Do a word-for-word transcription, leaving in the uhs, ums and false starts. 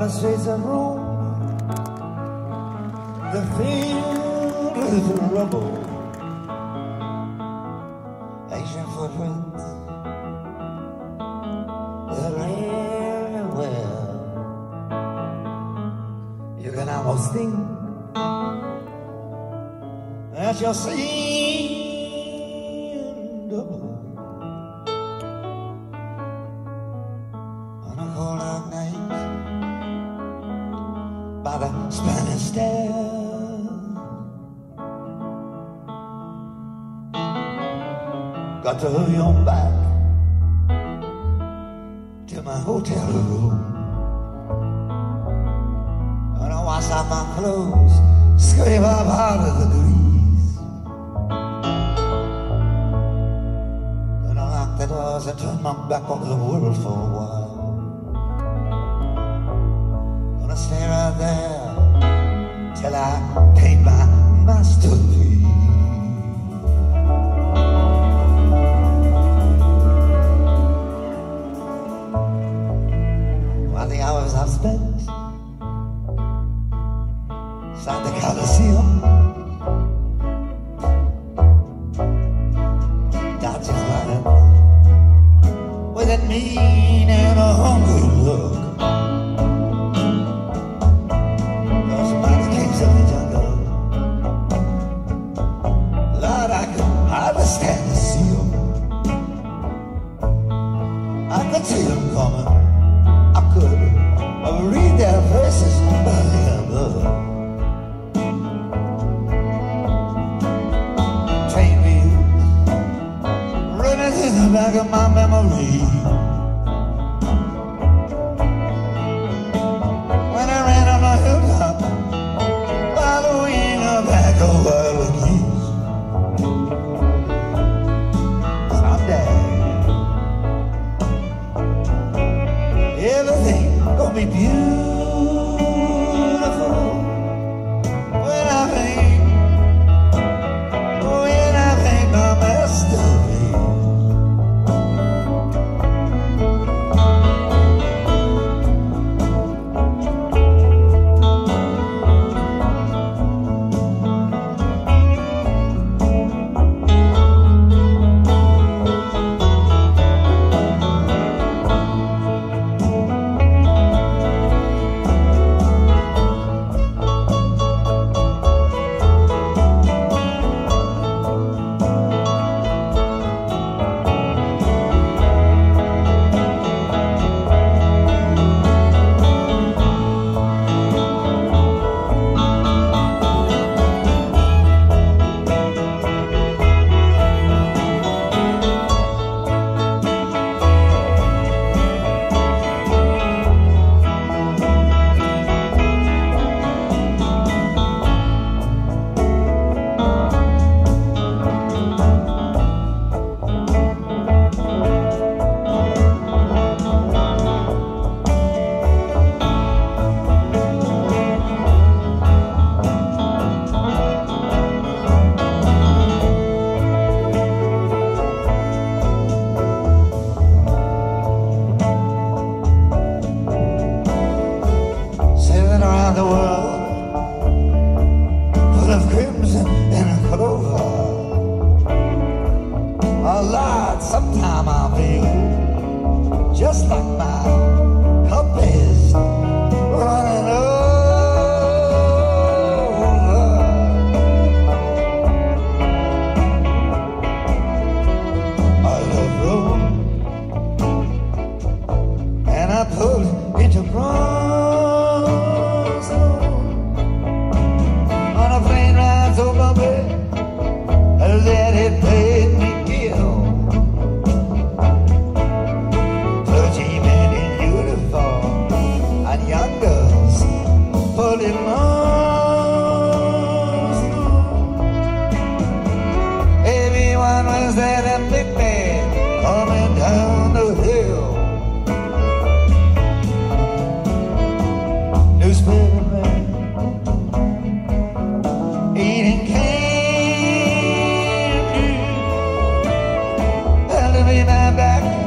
the streets of Rome, they're filled with rubble. Asian footprints, they're everywhere. You can almost think that you're seeing double. On a cold dark night by the Spanish Stairs, got to hurry on back to my hotel room. Gonna wash out my clothes, scrape up out of the grease. Gonna lock the doors and turn my back on the world for a while. Gonna stay right there till I paint my masterpiece. While the hours I've spent inside the Coliseum, dodging lions with a mean and a hungry look. Those are the kings of the jungle. Lord, I could hardly stand to see them. I could see them coming. I could read their faces by their blood. Train wheels running in the back of my memory. When I ran on a hilltop, following a pack of wild geese. Someday everything gonna be beautiful. When I paint, when I paint my masterpiece. Around the world, full of crimson and clover. Oh Lord, sometime I feel just like my cup is running over. I love Rome, and I pulled into Rome. That it paid me ill. Clergymen in uniform and young girls pulling moans. Everyone was there to pick me coming down the hill. Newspaper men eating cake. Back